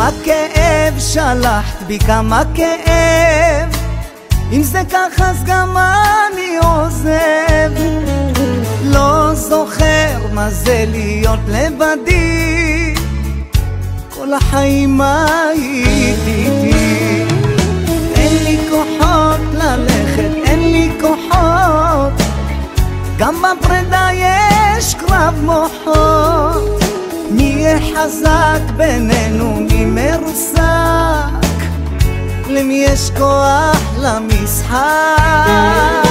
כמה כאב שלחת בי, כמה כאב. אם זה ככה אז גם אני עוזב. לא זוכר מה זה להיות לבדי, כל החיים היית איתי. אין לי כוחות ללכת, אין לי כוחות, גם בפרידה יש קרב מוחות. מי יהיה חזק בינינו, מי מרוסק, למי יש כוח למשחק.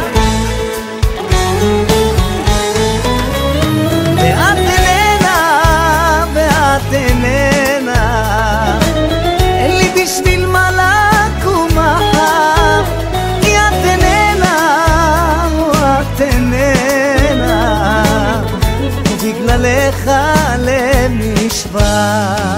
ואת איננה, ואת איננה, אין לי בשביל מה לקום מחר. כי את איננה, ואת איננה, ובגללך הלב נשבר.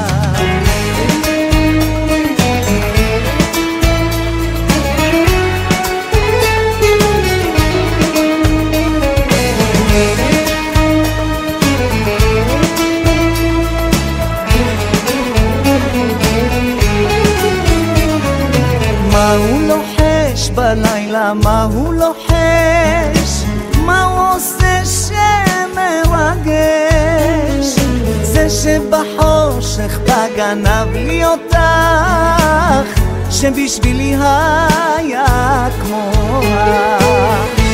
מה הוא לוחש בלילה, מה הוא לוחש, מה הוא עושה שמרגש. זה שבחושך בגנב לי אותך, שבשבילי היה כמו